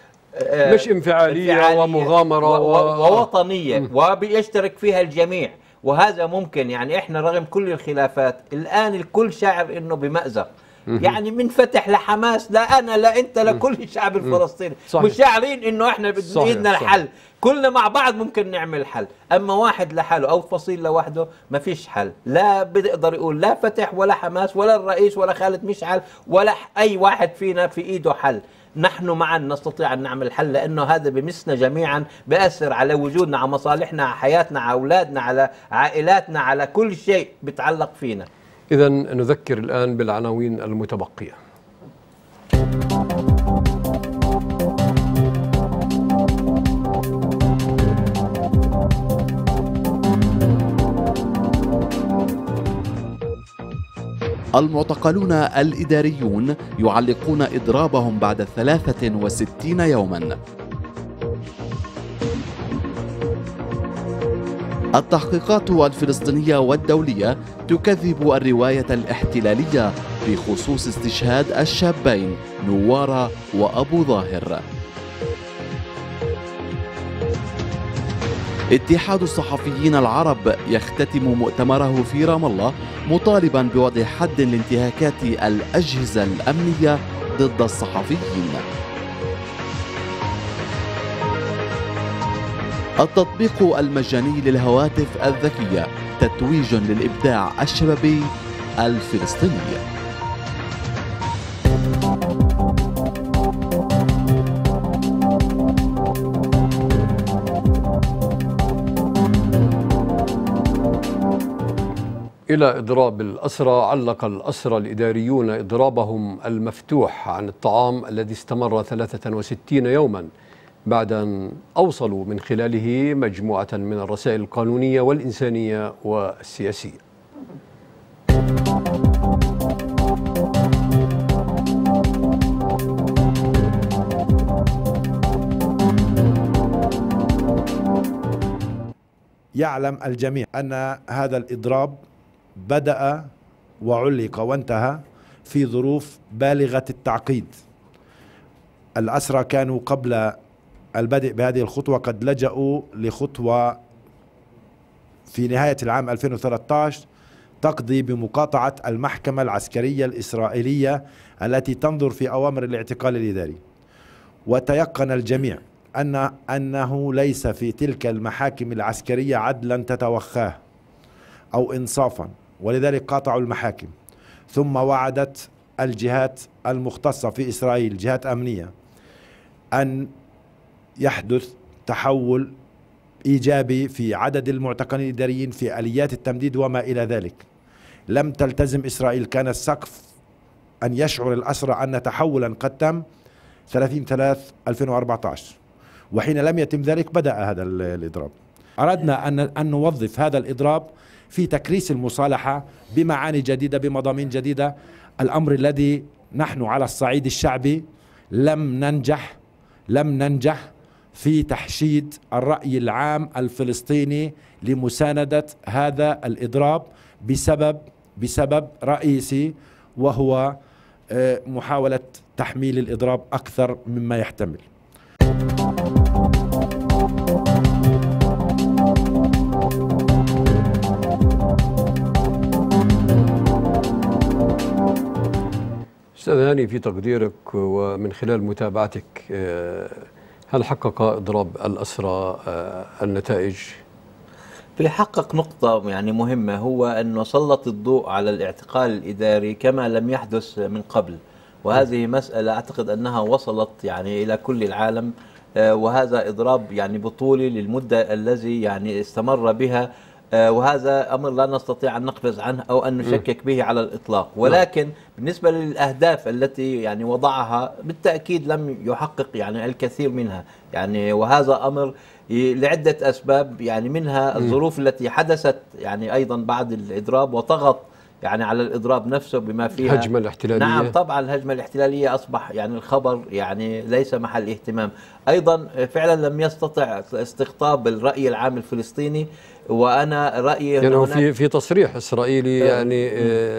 مش انفعالية ومغامرة ووطنية وبيشترك فيها الجميع. وهذا ممكن. يعني احنا رغم كل الخلافات الآن الكل شاعر انه بمأزق. يعني من فتح لحماس، لا أنا لا أنت، لكل الشعب الفلسطيني مش شاعرين إنه إحنا بدنا الحل. كلنا مع بعض ممكن نعمل حل، أما واحد لحاله أو فصيل لوحده ما فيش حل. لا بيقدر يقول لا فتح ولا حماس ولا الرئيس ولا خالد مشعل ولا أي واحد فينا في إيده حل. نحن معا نستطيع أن نعمل حل، لأنه هذا بمسنا جميعا، بأثر على وجودنا، على مصالحنا، على حياتنا، على أولادنا، على عائلاتنا، على كل شيء بيتعلق فينا. إذن نذكر الآن بالعناوين المتبقية. المعتقلون الإداريون يعلقون إضرابهم بعد 63 يوما. التحقيقات الفلسطينية والدولية تكذب الرواية الاحتلالية بخصوص استشهاد الشابين نوارة وأبو ظاهر. اتحاد الصحفيين العرب يختتم مؤتمره في رام الله مطالبا بوضع حد لانتهاكات الأجهزة الأمنية ضد الصحفيين. التطبيق المجاني للهواتف الذكية تتويج للإبداع الشبابي الفلسطيني. إلى إضراب الأسرى، علق الأسرى الإداريون إضرابهم المفتوح عن الطعام الذي استمر 63 يوما بعد أن أوصلوا من خلاله مجموعة من الرسائل القانونية والإنسانية والسياسية. يعلم الجميع أن هذا الإضراب بدأ وعلق وانتهى في ظروف بالغة التعقيد. الأسرى كانوا قبل البدء بهذه الخطوة قد لجأوا لخطوة في نهاية العام 2013 تقضي بمقاطعة المحكمة العسكرية الإسرائيلية التي تنظر في أوامر الاعتقال الإداري. وتيقن الجميع أنه ليس في تلك المحاكم العسكرية عدلا تتوخاه أو إنصافا، ولذلك قاطعوا المحاكم. ثم وعدت الجهات المختصة في إسرائيل، جهات أمنية، أن يحدث تحول إيجابي في عدد المعتقلين الإداريين، في آليات التمديد وما إلى ذلك. لم تلتزم إسرائيل، كان السقف أن يشعر الأسرى أن تحولا قد تم 30/3/2014، وحين لم يتم ذلك بدأ هذا الإضراب. أردنا أن نوظف هذا الإضراب في تكريس المصالحة بمعاني جديدة، بمضامين جديدة. الأمر الذي نحن على الصعيد الشعبي لم ننجح في تحشيد الرأي العام الفلسطيني لمساندة هذا الإضراب بسبب رئيسي، وهو محاولة تحميل الإضراب أكثر مما يحتمل. أستاذ هاني، في تقديرك ومن خلال متابعتك، هل حقق إضراب الأسرى النتائج؟ بيحقق نقطة يعني مهمة، هو أنه سلط الضوء على الاعتقال الإداري كما لم يحدث من قبل، وهذه مسألة أعتقد أنها وصلت يعني إلى كل العالم، وهذا إضراب يعني بطولي للمدة الذي يعني استمر بها، وهذا أمر لا نستطيع أن نقفز عنه أو أن نشكك به على الإطلاق. ولكن بالنسبة للأهداف التي يعني وضعها بالتأكيد لم يحقق يعني الكثير منها، يعني وهذا أمر لعدة أسباب، يعني منها الظروف التي حدثت يعني أيضا بعد الإضراب وطغت يعني على الإضراب نفسه بما فيها الهجمة الاحتلالية. نعم طبعا الهجمة الاحتلالية أصبح يعني الخبر يعني ليس محل اهتمام. أيضا فعلا لم يستطع استقطاب الرأي العام الفلسطيني، وأنا رأيي يعني في تصريح إسرائيلي يعني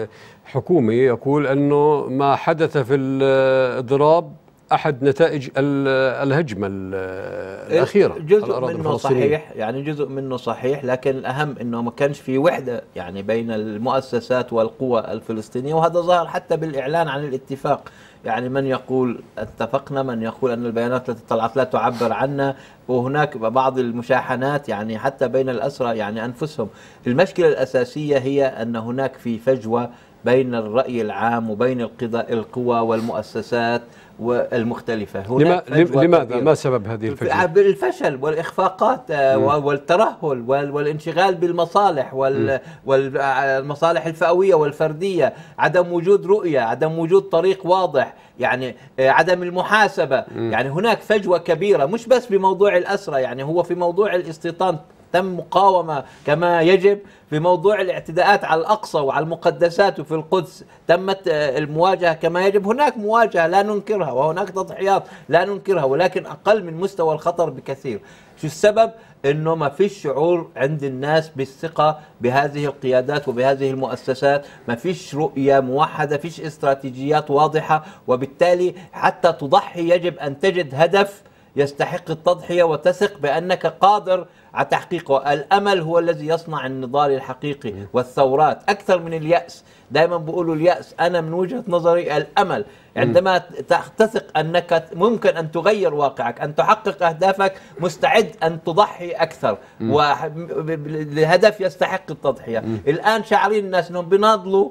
حكومي يقول أنه ما حدث في الإضراب أحد نتائج الهجمة الأخيرة. جزء منه صحيح، يعني جزء منه صحيح، لكن الأهم أنه ما كانش في وحدة يعني بين المؤسسات والقوى الفلسطينية، وهذا ظهر حتى بالإعلان عن الاتفاق. يعني من يقول اتفقنا، من يقول أن البيانات التي طلعت لا تعبر عنا، وهناك بعض المشاحنات يعني حتى بين الأسرى يعني أنفسهم. المشكلة الأساسية هي أن هناك في فجوة بين الرأي العام وبين القوى والمؤسسات والمختلفة. لماذا؟ ما سبب هذه الفجوة؟ بالفشل والإخفاقات والترهل والانشغال بالمصالح والمصالح الفئوية والفردية، عدم وجود رؤية، عدم وجود طريق واضح، يعني عدم المحاسبة. يعني هناك فجوة كبيرة، مش بس بموضوع الأسرى، يعني هو في موضوع الاستيطان تم مقاومة كما يجب، في موضوع الاعتداءات على الأقصى وعلى المقدسات وفي القدس تمت المواجهة كما يجب. هناك مواجهة لا ننكرها، وهناك تضحيات لا ننكرها، ولكن أقل من مستوى الخطر بكثير. شو السبب؟ إنه ما فيش شعور عند الناس بالثقة بهذه القيادات وبهذه المؤسسات، ما فيش رؤية موحدة، فيش استراتيجيات واضحة، وبالتالي حتى تضحي يجب أن تجد هدف يستحق التضحية وتثق بأنك قادر على تحقيقه. الأمل هو الذي يصنع النضال الحقيقي والثورات أكثر من اليأس. دائما بقولوا اليأس، أنا من وجهة نظري الأمل، عندما تثق أنك ممكن أن تغير واقعك، أن تحقق أهدافك، مستعد أن تضحي أكثر لهدف يستحق التضحية. الآن شاعرين الناس أنهم بيناضلوا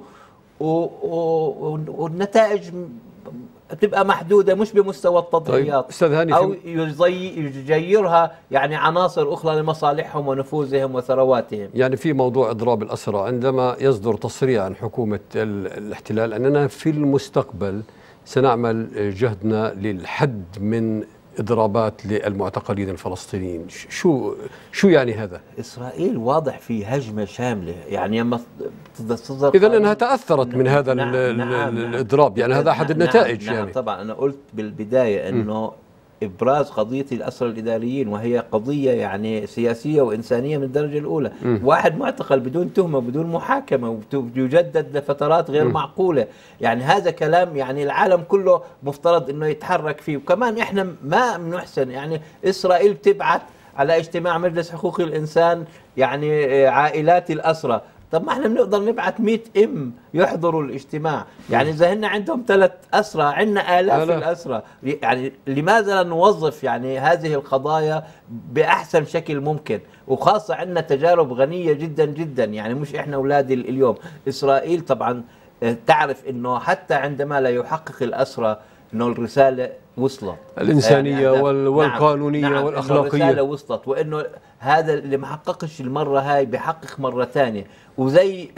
والنتائج تبقى محدودة، مش بمستوى التضحيات. طيب أو يجيرها يعني عناصر أخرى لمصالحهم ونفوذهم وثرواتهم. يعني في موضوع إضراب الأسرى، عندما يصدر تصريح عن حكومة الاحتلال أننا في المستقبل سنعمل جهدنا للحد من إضرابات للمعتقلين الفلسطينيين، شو يعني هذا؟ إسرائيل واضح في هجمة شاملة، يعني لما تصدر إذن أنها تأثرت من هذا الإضراب، يعني هذا أحد النتائج. يعني طبعا أنا قلت بالبداية أنه إبراز قضية الأسرى الإداريين، وهي قضية يعني سياسية وإنسانية من الدرجة الأولى. واحد معتقل بدون تهمة بدون محاكمة ويجدد لفترات غير معقولة، يعني هذا كلام يعني العالم كله مفترض أنه يتحرك فيه. وكمان إحنا ما بنحسن، يعني إسرائيل تبعت على اجتماع مجلس حقوق الإنسان يعني عائلات الأسرى. طب ما احنا بنقدر نبعث 100 ام يحضروا الاجتماع، يعني اذا هن عندهم 3 اسرى عندنا آلاف الاسرى، يعني لماذا لا نوظف يعني هذه القضايا باحسن شكل ممكن؟ وخاصه عندنا تجارب غنيه جدا جدا، يعني مش احنا اولاد اليوم. اسرائيل طبعا تعرف انه حتى عندما لا يحقق الاسرى انه الرساله وصلت الانسانيه يعني والقانونيه نعم والاخلاقيه، الرساله وصلت، وانه هذا اللي ما حققش المره هاي بيحقق مره ثانيه. وزي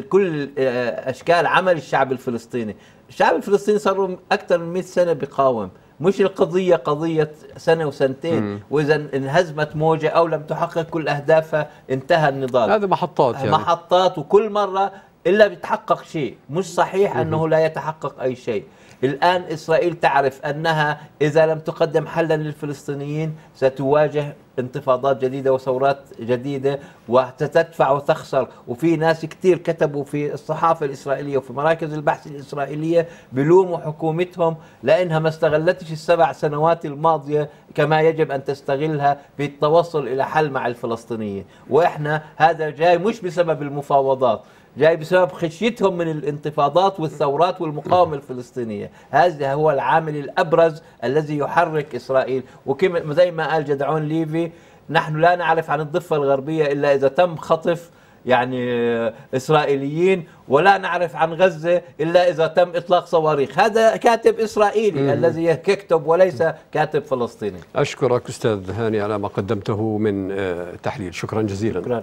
كل اشكال عمل الشعب الفلسطيني، الشعب الفلسطيني صار له اكثر من 100 سنه بيقاوم، مش القضيه قضيه سنه وسنتين، واذا انهزمت موجه او لم تحقق كل اهدافها انتهى النضال. هذا محطات يعني محطات، وكل مره الا بيتحقق شيء. مش صحيح انه لا يتحقق اي شيء. الآن إسرائيل تعرف أنها إذا لم تقدم حلا للفلسطينيين ستواجه انتفاضات جديدة وثورات جديدة وستدفع وتخسر. وفي ناس كتير كتبوا في الصحافة الإسرائيلية وفي مراكز البحث الإسرائيلية بلوموا حكومتهم لأنها ما استغلتش ال7 سنوات الماضية كما يجب أن تستغلها في التوصل إلى حل مع الفلسطينيين. وإحنا هذا جاي مش بسبب المفاوضات، جاي بسبب خشيتهم من الانتفاضات والثورات والمقاومة الفلسطينية. هذا هو العامل الأبرز الذي يحرك إسرائيل. وكما زي ما قال جدعون ليفي، نحن لا نعرف عن الضفة الغربية إلا إذا تم خطف يعني إسرائيليين، ولا نعرف عن غزة إلا إذا تم إطلاق صواريخ. هذا كاتب إسرائيلي الذي يكتب وليس كاتب فلسطيني. أشكرك أستاذ هاني على ما قدمته من تحليل، شكرا جزيلا. شكرا.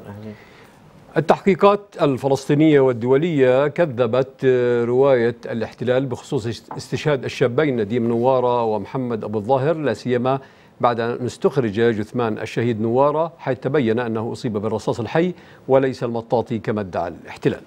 التحقيقات الفلسطينية والدولية كذبت رواية الاحتلال بخصوص استشهاد الشابين نديم نوارة ومحمد أبو الظاهر، لا سيما بعد أن استخرج جثمان الشهيد نوارة حيث تبين أنه أصيب بالرصاص الحي وليس المطاطي كما ادعى الاحتلال.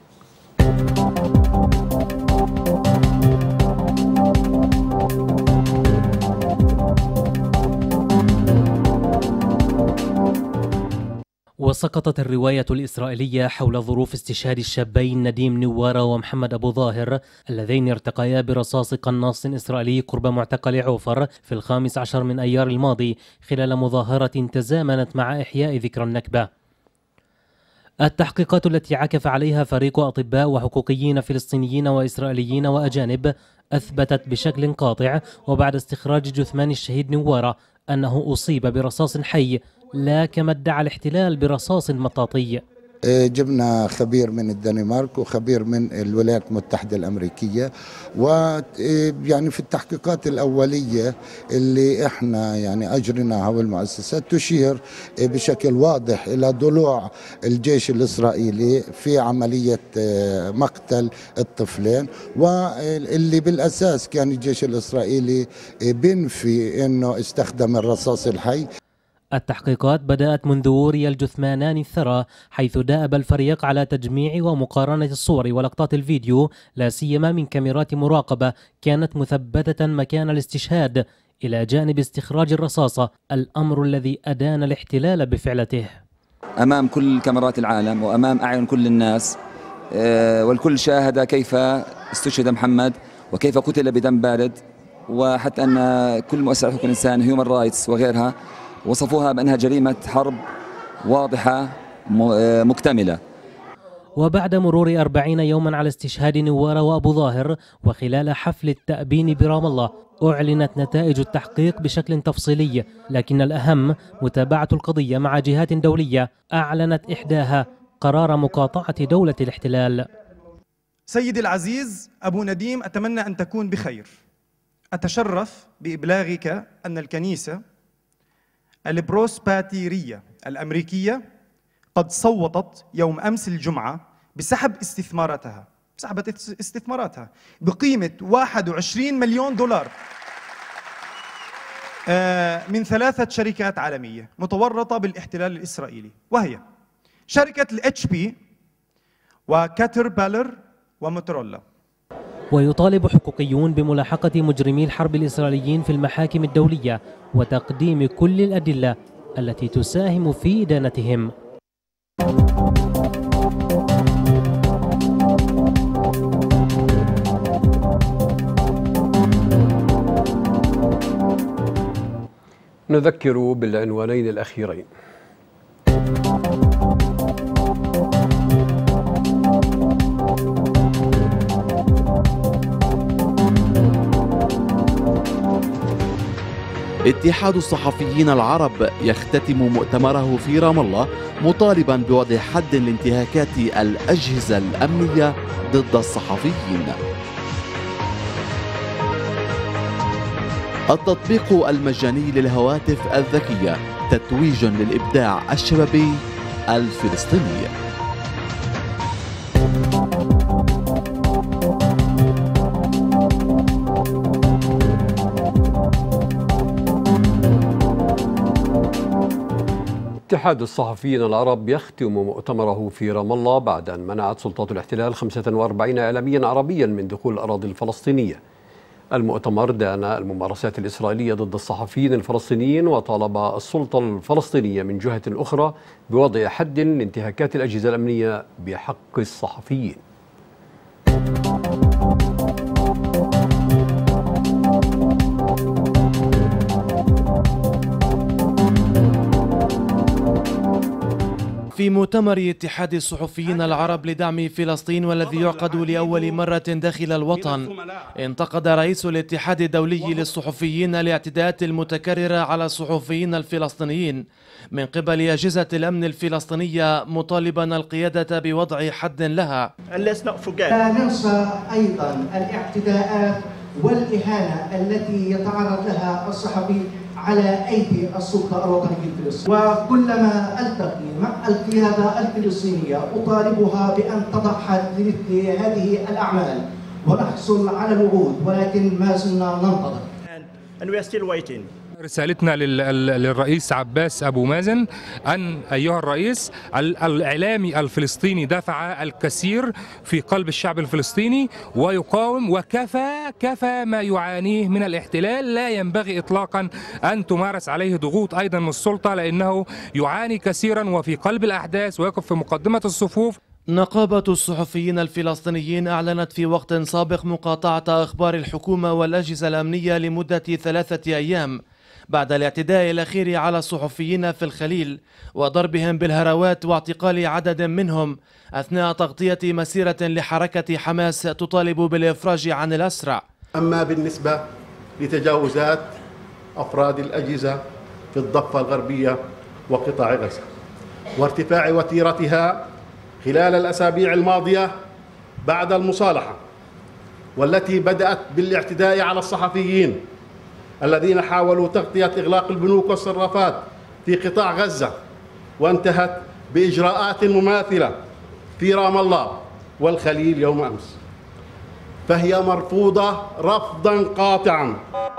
وسقطت الرواية الإسرائيلية حول ظروف استشهاد الشابين نديم نوارة ومحمد أبو ظاهر اللذين ارتقيا برصاص قناص إسرائيلي قرب معتقل عوفر في 15 من أيار الماضي خلال مظاهرة تزامنت مع إحياء ذكرى النكبة. التحقيقات التي عكف عليها فريق أطباء وحقوقيين فلسطينيين وإسرائيليين وأجانب أثبتت بشكل قاطع وبعد استخراج جثمان الشهيد نوارة أنه أصيب برصاص حي لا كما ادعى الاحتلال برصاص مطاطي. جبنا خبير من الدنمارك وخبير من الولايات المتحدة الأمريكية، ويعني في التحقيقات الأولية اللي احنا يعني أجرناها والمؤسسات تشير بشكل واضح إلى ضلوع الجيش الإسرائيلي في عملية مقتل الطفلين، واللي بالأساس كان الجيش الإسرائيلي بينفي أنه استخدم الرصاص الحي. التحقيقات بدأت منذ وري الجثمانان الثرى، حيث دأب الفريق على تجميع ومقارنة الصور ولقطات الفيديو لا سيما من كاميرات مراقبة كانت مثبتة مكان الاستشهاد، إلى جانب استخراج الرصاصة، الأمر الذي أدان الاحتلال بفعلته أمام كل كاميرات العالم وأمام أعين كل الناس، والكل شاهد كيف استشهد محمد وكيف قتل بدم بارد، وحتى أن كل مؤسسات حقوق الإنسان هيومن رايتس وغيرها وصفوها بأنها جريمة حرب واضحة مكتملة. وبعد مرور 40 يوما على استشهاد نوارة وأبو ظاهر وخلال حفل التأبين برام الله، أعلنت نتائج التحقيق بشكل تفصيلي، لكن الأهم متابعة القضية مع جهات دولية أعلنت إحداها قرار مقاطعة دولة الاحتلال. سيدي العزيز أبو نديم، أتمنى أن تكون بخير. أتشرف بإبلاغك أن الكنيسة البروسباتيرية الأمريكية قد صوتت يوم أمس الجمعة بسحب استثماراتها، سحبت استثماراتها بقيمة 21 مليون دولار من 3 شركات عالمية متورطة بالاحتلال الإسرائيلي، وهي شركة الHP وكاتربالر وموتورولا. ويطالب حقوقيون بملاحقة مجرمي الحرب الإسرائيليين في المحاكم الدولية وتقديم كل الأدلة التي تساهم في إدانتهم. نذكر بالعنوانين الأخيرين. اتحاد الصحفيين العرب يختتم مؤتمره في رام الله مطالبا بوضع حد لانتهاكات الأجهزة الأمنية ضد الصحفيين. التطبيق المجاني للهواتف الذكية تتويج للإبداع الشبابي الفلسطيني. اتحاد الصحفيين العرب يختم مؤتمره في رام الله بعد أن منعت سلطات الاحتلال 45 إعلاميا عربيا من دخول الأراضي الفلسطينية. المؤتمر دان الممارسات الإسرائيلية ضد الصحفيين الفلسطينيين وطالب السلطة الفلسطينية من جهة أخرى بوضع حد لانتهاكات الأجهزة الأمنية بحق الصحفيين. في مؤتمر اتحاد الصحفيين العرب لدعم فلسطين والذي يعقد لأول مرة داخل الوطن، انتقد رئيس الاتحاد الدولي للصحفيين الاعتداءات المتكررة على الصحفيين الفلسطينيين من قبل أجهزة الأمن الفلسطينية، مطالبا القيادة بوضع حد لها. لا ننسى أيضا الاعتداءات والإهانة التي يتعرض لها الصحفي على أيدي السلطة الوطنية الفلسطينية، وكلما ألتقي مع القيادة الفلسطينية أطالبها بأن تضع حد لمثل هذه الأعمال ونحصل على الوعود، ولكن ما زلنا ننتظر. رسالتنا للرئيس عباس أبو مازن أن أيها الرئيس، الإعلامي الفلسطيني دفع الكثير في قلب الشعب الفلسطيني ويقاوم، وكفى ما يعانيه من الاحتلال. لا ينبغي إطلاقا أن تمارس عليه ضغوط أيضا من السلطة، لأنه يعاني كثيرا وفي قلب الأحداث ويقف في مقدمة الصفوف. نقابة الصحفيين الفلسطينيين أعلنت في وقت سابق مقاطعة أخبار الحكومة والأجهزة الأمنية لمدة 3 أيام بعد الاعتداء الأخير على الصحفيين في الخليل وضربهم بالهروات واعتقال عدد منهم أثناء تغطية مسيرة لحركة حماس تطالب بالإفراج عن الأسرى. أما بالنسبة لتجاوزات أفراد الأجهزة في الضفة الغربية وقطاع غزة وارتفاع وتيرتها خلال الأسابيع الماضية بعد المصالحة، والتي بدأت بالاعتداء على الصحفيين الذين حاولوا تغطية إغلاق البنوك والصرافات في قطاع غزة، وانتهت بإجراءات مماثلة في رام الله والخليل يوم أمس، فهي مرفوضة رفضا قاطعا.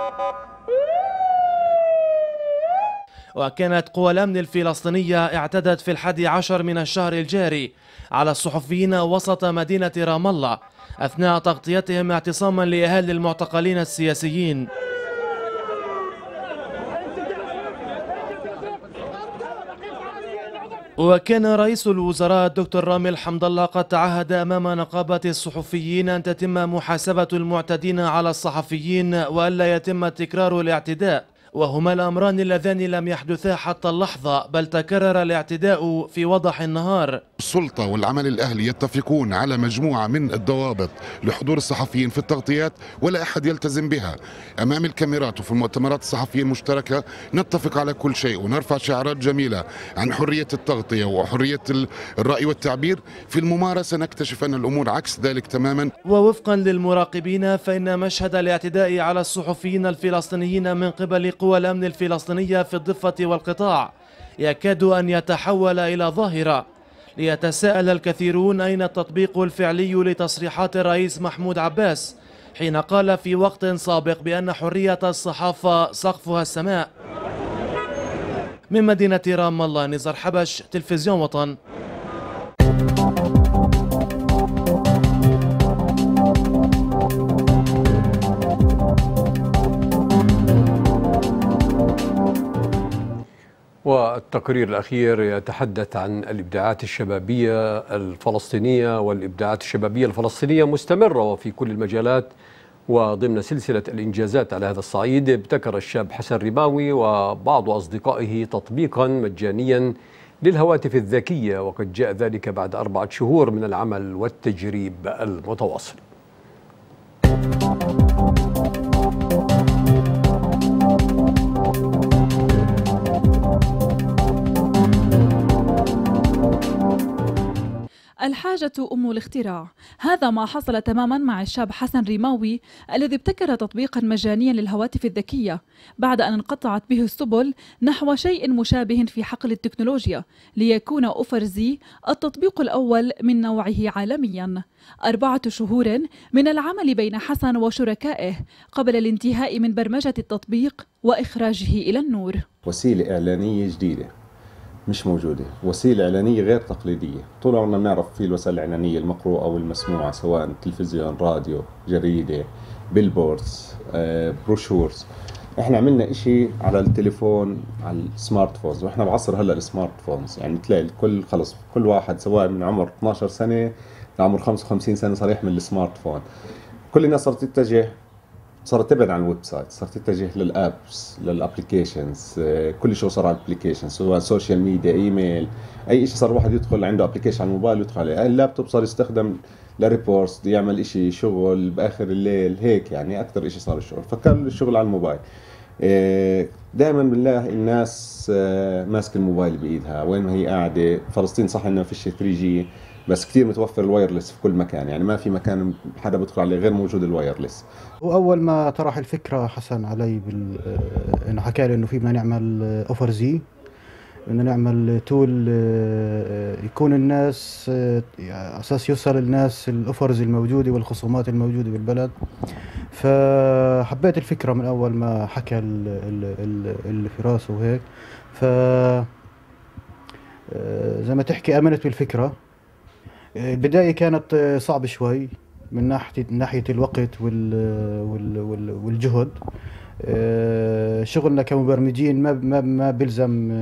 وكانت قوى الأمن الفلسطينية اعتدت في 11 من الشهر الجاري على الصحفيين وسط مدينة رام الله أثناء تغطيتهم اعتصاما لأهالي المعتقلين السياسيين. وكان رئيس الوزراء الدكتور رامي حمد الله قد تعهد أمام نقابة الصحفيين أن تتم محاسبة المعتدين على الصحفيين وألا يتم تكرار الاعتداء، وهما الأمران اللذان لم يحدثا حتى اللحظة، بل تكرر الاعتداء في وضح النهار. السلطة والعمل الأهلي يتفقون على مجموعة من الضوابط لحضور الصحفيين في التغطيات ولا أحد يلتزم بها. أمام الكاميرات وفي المؤتمرات الصحفية المشتركة نتفق على كل شيء ونرفع شعارات جميلة عن حرية التغطية وحرية الرأي والتعبير. في الممارسة نكتشف أن الأمور عكس ذلك تماما. ووفقا للمراقبين فإن مشهد الاعتداء على الصحفيين الفلسطينيين من قبل قوى الأمن الفلسطينية في الضفة والقطاع يكاد أن يتحول إلى ظاهرة، ليتساءل الكثيرون أين التطبيق الفعلي لتصريحات الرئيس محمود عباس حين قال في وقت سابق بأن حرية الصحافة سقفها السماء. من مدينة رام الله، نزار حبش، تلفزيون وطن. والتقرير الأخير يتحدث عن الإبداعات الشبابية الفلسطينية، والإبداعات الشبابية الفلسطينية مستمرة وفي كل المجالات. وضمن سلسلة الإنجازات على هذا الصعيد ابتكر الشاب حسن رماوي وبعض أصدقائه تطبيقا مجانيا للهواتف الذكية، وقد جاء ذلك بعد 4 شهور من العمل والتجريب المتواصل. الحاجة أم الاختراع، هذا ما حصل تماما مع الشاب حسن رماوي الذي ابتكر تطبيقا مجانيا للهواتف الذكية بعد أن انقطعت به السبل نحو شيء مشابه في حقل التكنولوجيا، ليكون أوفرزي التطبيق الأول من نوعه عالميا. 4 شهور من العمل بين حسن وشركائه قبل الانتهاء من برمجة التطبيق وإخراجه إلى النور. وسيلة إعلانية جديدة مش موجودة، وسيلة إعلانية غير تقليدية. طول عمرنا بنعرف في الوسائل الإعلانية المقروءة والمسموعة، سواء تلفزيون، راديو، جريدة، بيلبوردز، بروشورز. احنا عملنا اشي على التليفون، على السمارت فونز، واحنا بعصر هلا السمارت فونز، يعني تلاقي الكل خلص كل واحد سواء من عمر 12 سنة لعمر 55 سنة صار يحمل السمارت فون. كل الناس صارت تبعد عن الويب سايت، صارت تتجه للابس، للابلكيشنز. كل شيء صار على الابلكيشن، سواء سوشيال ميديا، ايميل، اي شيء صار واحد يدخل عنده ابلكيشن على الموبايل ويدخل عليه. اللابتوب صار يستخدم لريبورتس، يعمل شيء شغل باخر الليل هيك، يعني اكثر شيء صار الشغل، فكان الشغل على الموبايل. دائما بنلاقي الناس ماسك الموبايل بايدها وين ما هي قاعده. فلسطين صح انه فيش 3G، بس كثير متوفر الوايرلس في كل مكان، يعني ما في مكان حدا بدخل عليه غير موجود الوايرلس. واول ما طرح الفكره حسن علي انه حكى لي انه في بدنا نعمل اوفر زي، بدنا نعمل تول يكون الناس اساس يوصل للناس الاوفرز الموجوده والخصومات الموجوده بالبلد. فحبيت الفكره من اول ما حكى اللي في راسه وهيك. ف زي ما تحكي امنت بالفكره. البدايه كانت صعبه شوي من ناحيه الوقت والجهد. شغلنا كمبرمجين ما بيلزم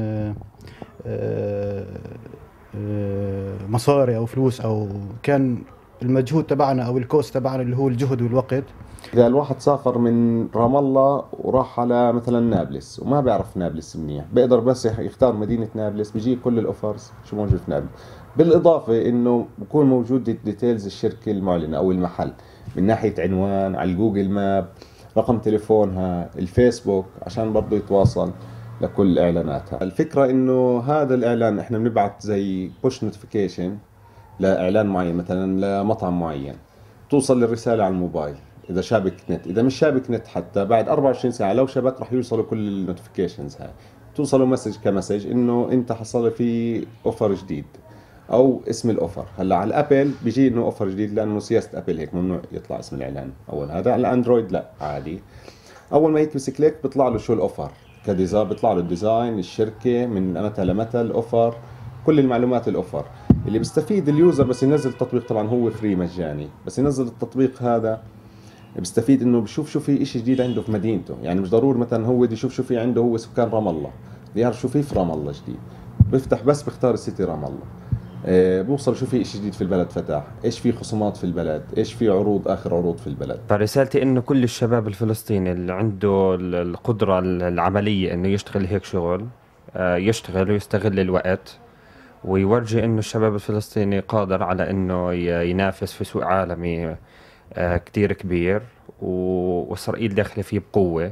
مصاري او فلوس، او كان المجهود تبعنا او الكوست تبعنا اللي هو الجهد والوقت. اذا الواحد سافر من رام الله وراح على مثلا نابلس وما بيعرف نابلس منيح، بيقدر بس يختار مدينه نابلس، بيجي كل الاوفرز شو موجود في نابلس. بالاضافه انه بكون موجود الديتيلز الشركه المعلنه او المحل من ناحيه عنوان، على الجوجل ماب، رقم تليفونها، الفيسبوك، عشان برضه يتواصل لكل اعلاناتها. الفكره انه هذا الاعلان احنا بنبعث زي بوش نوتيفيكيشن لاعلان معين، مثلا لمطعم معين، توصل الرساله على الموبايل اذا شابك نت. اذا مش شابك نت حتى بعد 24 ساعه لو شبك راح يوصلوا كل النوتيفيكيشنز هاي، توصلوا مسج كمسج انه انت حصل في اوفر جديد او اسم الاوفر. هلا على الابل بيجي انه اوفر جديد لانه سياسه ابل هيك ممنوع يطلع اسم الاعلان اول. هذا على الاندرويد لا عادي، اول ما يكبس كليك بيطلع له شو الاوفر كديزاين، بيطلع له الديزاين، الشركه من متى لمتى، الاوفر، كل المعلومات الاوفر. اللي بيستفيد اليوزر بس ينزل التطبيق، طبعا هو فري مجاني، بس ينزل التطبيق هذا بيستفيد انه بشوف شو في شيء جديد عنده في مدينته. يعني مش ضروري مثلا هو بده يشوف شو في عنده، هو سكان رام الله بده يعرف شو في رام الله جديد، بيفتح بس بيختار السيتي رام الله، بوصل شو في شيء جديد في البلد فتح، ايش في خصومات في البلد، ايش في عروض، اخر عروض في البلد. فرسالتي انه كل الشباب الفلسطيني اللي عنده القدره العمليه انه يشتغل هيك شغل يشتغل ويستغل الوقت، ويورجي انه الشباب الفلسطيني قادر على انه ينافس في سوق عالمي كتير كبير، واسرائيل داخله فيه بقوه.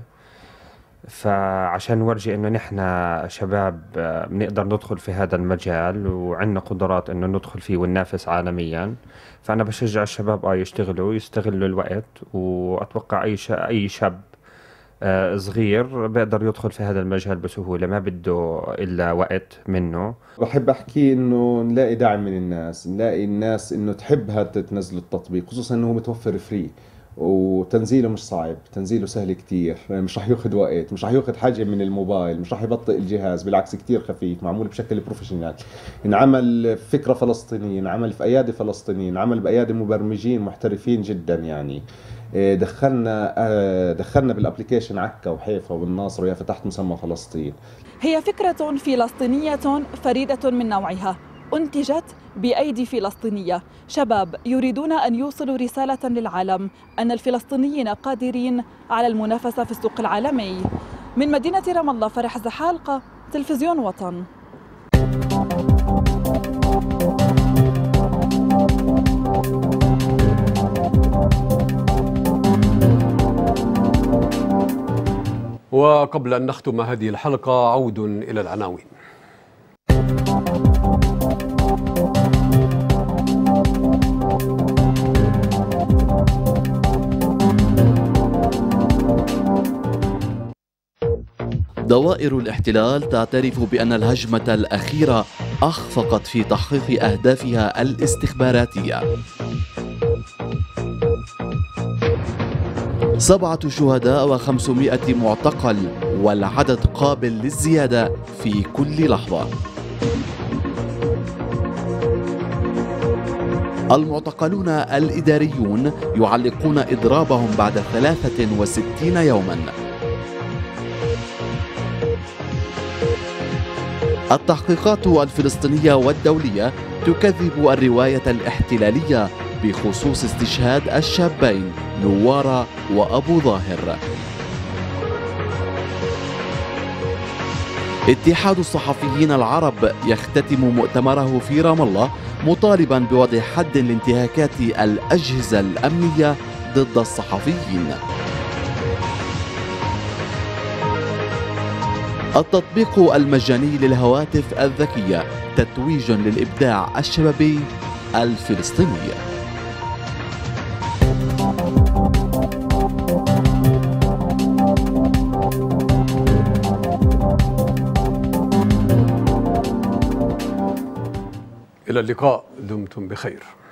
فعشان نورجي انه نحن شباب بنقدر ندخل في هذا المجال وعندنا قدرات انه ندخل فيه وننافس عالميا، فانا بشجع الشباب يستغلوا الوقت. واتوقع اي شاب صغير بيقدر يدخل في هذا المجال بسهوله، ما بده الا وقت منه. بحب احكي انه نلاقي دعم من الناس، نلاقي الناس انه تحب تنزل التطبيق، خصوصا انه متوفر فري وتنزيله مش صعب، تنزيله سهل كتير، مش رح ياخذ وقت، مش رح ياخذ حجم من الموبايل، مش رح يبطئ الجهاز، بالعكس كتير خفيف، معمول بشكل بروفيشنال، انعمل فكرة فلسطينية، انعمل في ايادي فلسطينيين، انعمل بايادي مبرمجين محترفين جدا. يعني دخلنا بالابليكيشن عكا وحيفا والناصر ويا فتحت مسمى فلسطين. هي فكرة فلسطينية فريدة من نوعها، أنتجت بأيدي فلسطينية، شباب يريدون أن يوصلوا رسالة للعالم أن الفلسطينيين قادرين على المنافسة في السوق العالمي. من مدينة رام الله، فرح زحالقة، تلفزيون وطن. وقبل أن نختم هذه الحلقة عود إلى العناوين. دوائر الاحتلال تعترف بأن الهجمة الأخيرة أخفقت في تحقيق أهدافها الاستخباراتية. 7 شهداء و500 معتقل، والعدد قابل للزيادة في كل لحظة. المعتقلون الإداريون يعلقون إضرابهم بعد 63 يوما. التحقيقات الفلسطينية والدولية تكذب الرواية الاحتلالية بخصوص استشهاد الشابين نوارة وأبو ظاهر. اتحاد الصحفيين العرب يختتم مؤتمره في رام الله مطالبا بوضع حد لانتهاكات الأجهزة الأمنية ضد الصحفيين. التطبيق المجاني للهواتف الذكية تتويج للإبداع الشبابي الفلسطيني. إلى اللقاء، دمتم بخير.